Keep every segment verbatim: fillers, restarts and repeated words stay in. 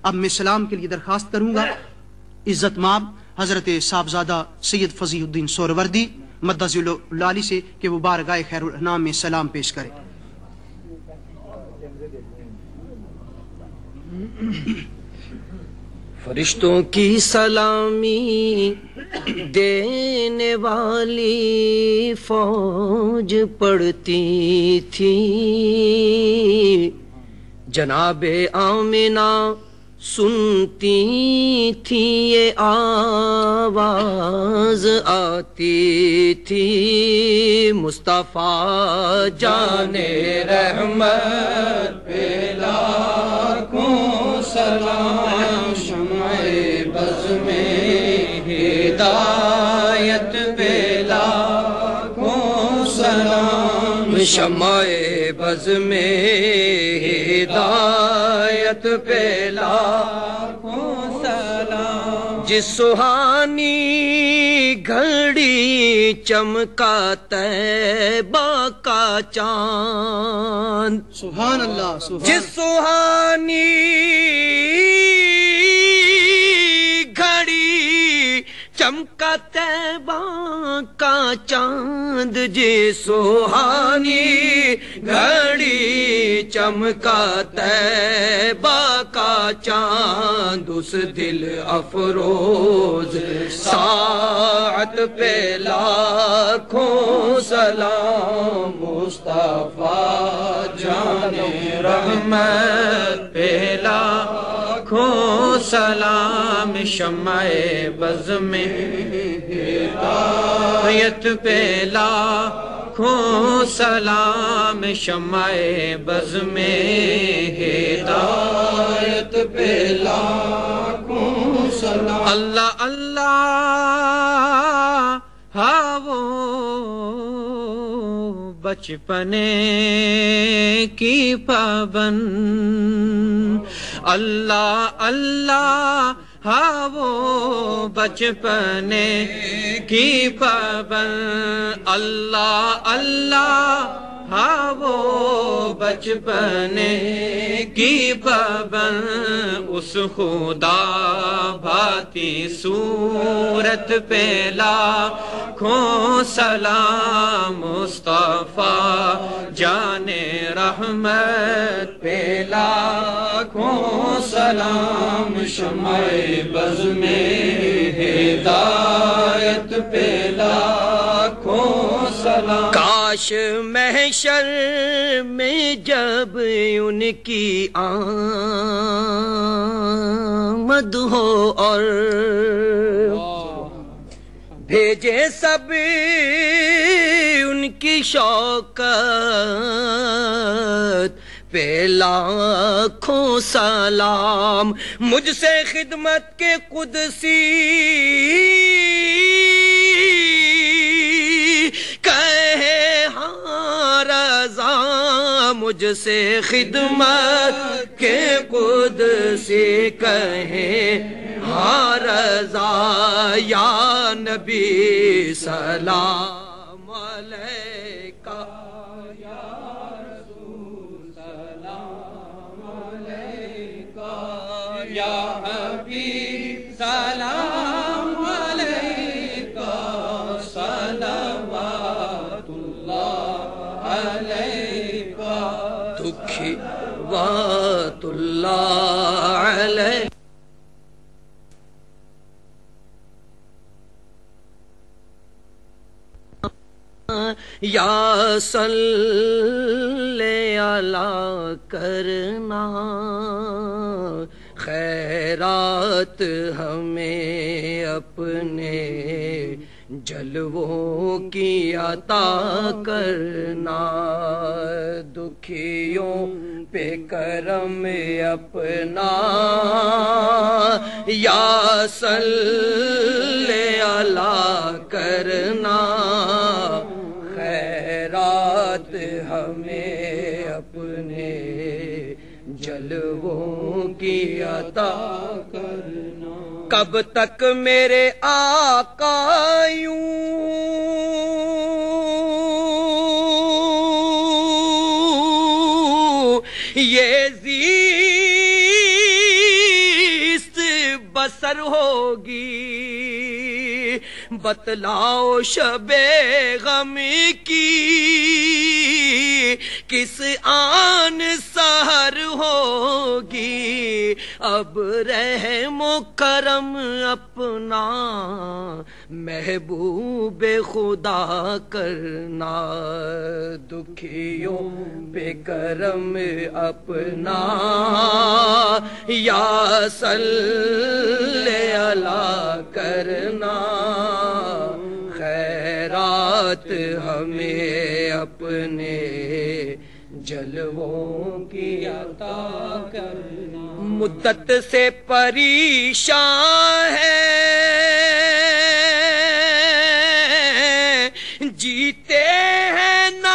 اب میں سلام کے لیے درخواست کروں گا عزت مآب حضرت صاحبزادہ سید فضیح الدین سہروردی مدظ العالی سے کہ وہ بارگاہ خیر الانام میں سلام پیش کرے۔ فرشتوں کی سلامی دینے والی فوج پڑتی تھی، جناب آمنہ سنتی تھی یہ آواز آتی تھی، مصطفیٰ جان رحمت پہ لاکھوں سلام، شمع بز میں ہدایت پہ لاکھوں سلام، شمع بز میں ہدایت پہ لاکھوں سلام، جس سہانی گھڑی چمکا طیبہ کا چاند، سبحان اللہ سبحان جس سہانی گھڑی چمکا طیبہ کا چاند، جس سہانی گھڑی چمکا طیبہ کا چاند، اس دل افروز ساعت پہ لاکھوں سلام، مصطفیٰ جان رحمت پہ لاکھوں سلام، شمع بز میں ہدایت پہ لاکھوں سلام، شمع بز میں ہدایت پہ لاکھوں سلام، اللہ اللہ ہاں وہ بچپنے کی پابند، اللہ اللہ ہاں وہ بچپنے کی پابند، اللہ اللہ ہاں وہ بچپنے کی پابند، اس خدا بھاتی صورت پہ لاکھوں سلام، مصطفیٰ جان رحمت پہ لاکھوں سلام، شمع بز میں ہدایت پہ لاکھوں سلام، کاش محشر میں جب ان کی آمد ہو اور بھیجے سب ان کی شوکت پہ لاکھوں سلام، مجھ سے خدمت کے قدسی کہے ہاں رضا، مجھ سے خدمت کے قدسی کہے ہاں رضا، یا نبی سلام علیکہ، یا رسول سلام علیکہ، یا حبیب سلام علیکہ، صلوات اللہ علیکہ، دکھی وات اللہ علیکہ۔ یا صلی علی کرنا، خیرات ہمیں اپنے جلووں کی عطا کرنا، دکھیوں پہ کرم اپنا، یا صلی علی کرنا، خیرات ہمیں اپنے جلووں کی عطا کرنا، کب تک میرے آقا یوں یہ بسر ہوگی، بتلاؤ شب غم کی کس آن سحر ہوگی، اب رحم و کرم اپنا محبوب خدا کرنا، دکھیوں پہ کرم اپنا یا صلی اللہ کرنا، خیرات ہمیں اپنے جلووں کی عطا کرنا، مدت سے پریشان ہے جیتے ہیں نہ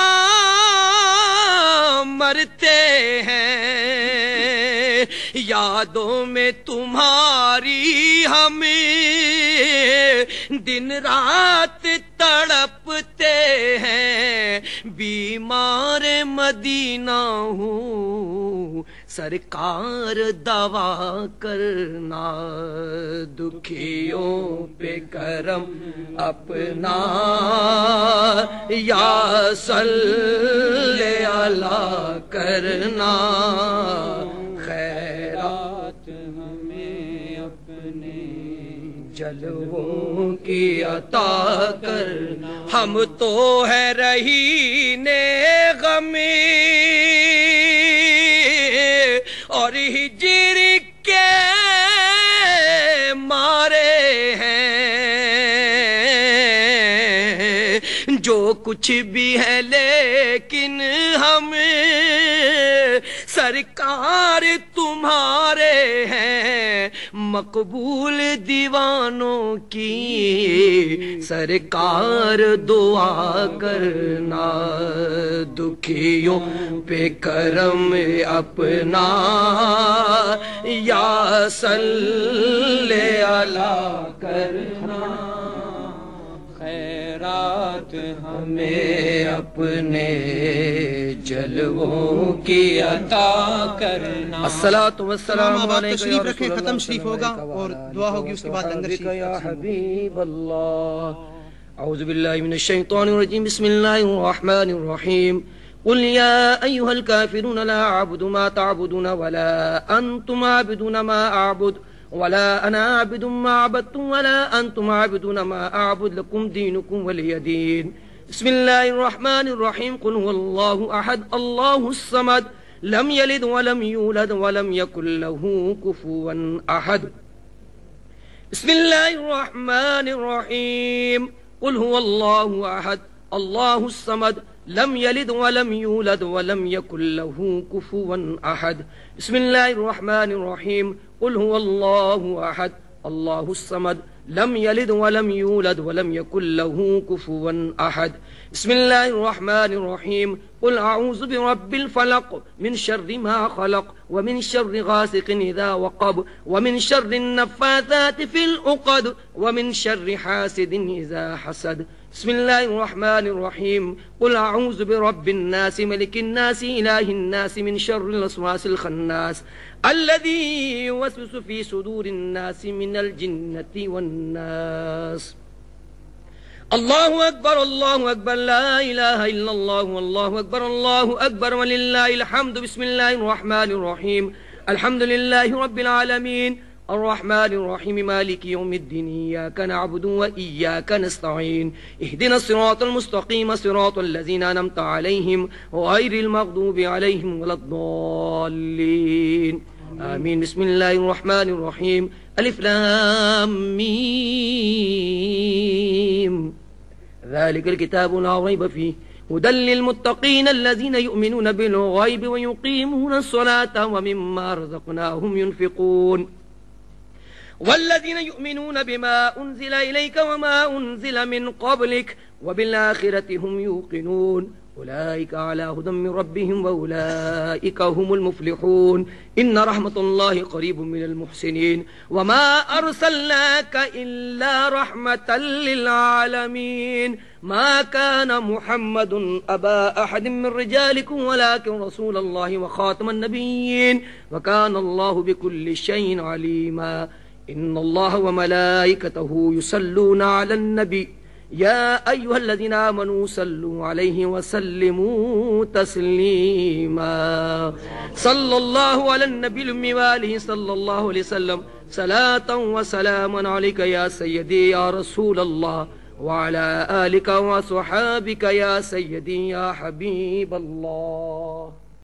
مرتے ہیں، یادوں میں تمہاری ہمیں دن رات تڑپتے ہیں، بیمار مدینہ ہوں سرکار دوا کرنا، دکھیوں پہ کرم اپنا یا صلی اللہ کرنا، خیرات ہمیں اپنے جلووں کی عطا کرنا، ہم تو ہے رہینے غم اور ہجر کے مارے ہیں، جو کچھ بھی ہے لیکن ہم سرکار تمہارے ہیں، مقبول دیوانوں کی سرکار دعا کرنا، دکھیوں پہ کرم اپنا یا صلی اللہ کرنا، خیرات ہمیں اپنے جلووں کی عطا کرنا، الصلاۃ والسلام علیک تشریف رکھیں، ختم شریف ہوگا اور دعا ہوگی، اس کے بعد لنگر شریف یا حبیب اللہ۔ اعوذ باللہ من الشیطان الرجیم، بسم اللہ الرحمن الرحیم، قل یا ایھا الکافرون لا اعبد ما تعبدون ولا انتم عابدون ما اعبد ولا انا عابد ما عبدتم ولا انتم عابدون ما اعبد لكم دينكم ولي دين، بسم الله الرحمن الرحيم، قل هو الله احد الله الصمد لم يلد ولم يولد ولم يكن له كفوا احد، بسم الله الرحمن الرحيم، قل هو الله احد الله الصمد لم يلد ولم يولد ولم يكن له كفوا احد، بسم الله الرحمن الرحيم، قل هو الله احد الله الصمد لم يلد ولم يولد ولم يكن له كفوا احد، بسم الله الرحمن الرحيم، قل اعوذ برب الفلق من شر ما خلق ومن شر غاسق اذا وقب ومن شر النفاثات في العقد ومن شر حاسد اذا حسد، بسم الله الرحمن الرحيم، قل اعوذ برب الناس ملك الناس اله الناس من شر الوسواس الخناس الذي يوسوس في صدور الناس من الجنة والناس، الله أكبر الله أكبر لا إله إلا الله والله أكبر الله أكبر ولله الحمد، بسم الله الرحمن الرحيم، الحمد لله رب العالمين الرحمن الرحيم مالك يوم الدين، إياك نعبد وإياك نستعين، اهدنا الصراط المستقيم صراط الذين أنعمت عليهم غير المغضوب عليهم ولا الضالين آمين، بسم الله الرحمن الرحيم، ألف لام ميم، ذلك الكتاب لا ريب فيه هدى للمتقين الذين يؤمنون بالغيب ويقيمون الصلاة ومما رزقناهم ينفقون، والذين يؤمنون بما أنزل إليك وما أنزل من قبلك وبالآخرة هم يوقنون، أولئك على هدى من ربهم وأولئك هم المفلحون، إن رحمة الله قريب من المحسنين، وما أرسلناك إلا رحمة للعالمين، ما كان محمد أبا أحد من رجالكم ولكن رسول الله وخاتم النبيين، وكان الله بكل شيء عليما، ان اللہ وملائکتہ یصلون علی النبی یا ایھا الذین آمنوا صلوا علیہ وسلموا تسلیما صلی اللہ علی النبی الامی وآلہ صلی اللہ علیہ وسلم صلاۃ وسلاما علیک یا سیدی یا رسول اللہ وعلى آلك وصحابك يا سيدي يا حبيب الله.